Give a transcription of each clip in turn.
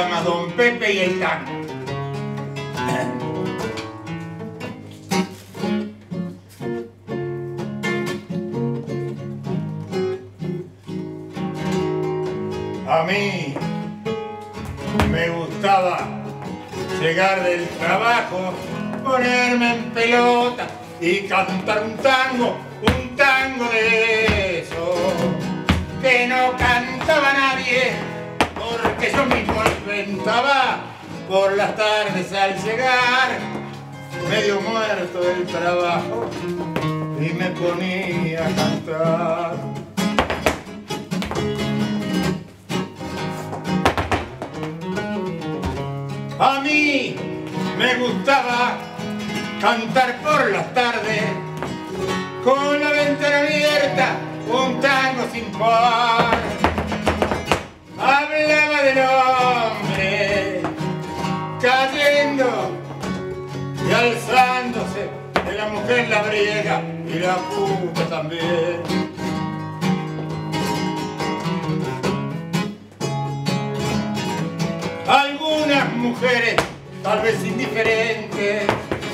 llama Don Pepe y el tango. A mí me gustaba llegar del trabajo, ponerme en pelota y cantar un tango de eso que no cantaba nadie, porque yo mismo inventaba por las tardes al llegar, medio muerto del trabajo, y me ponía a cantar. A mí me gustaba cantar por las tardes, con la ventana abierta, un tango sin par. Hablaba del hombre cayendo y alzándose, de la mujer la briega y la puta también. Algunas mujeres, tal vez indiferentes,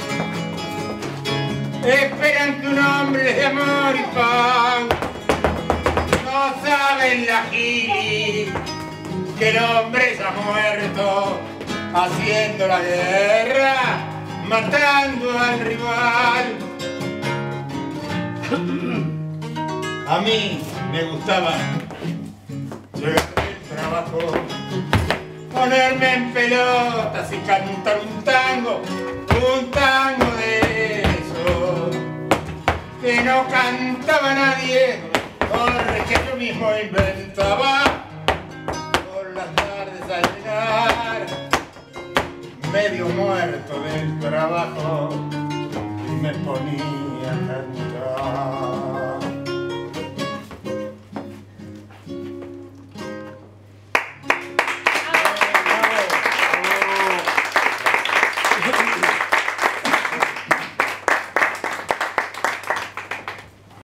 esperan que un hombre les dé amor y pan. No saben la gili que el hombre ya muerto, haciendo la guerra, matando al rival. A mí me gustaba llegar del trabajo, ponerme en pelotas y cantar un tango de eso que no cantaba nadie, porque yo mismo inventaba por las tardes al llegar, medio muerto del trabajo, y me ponía a cantar.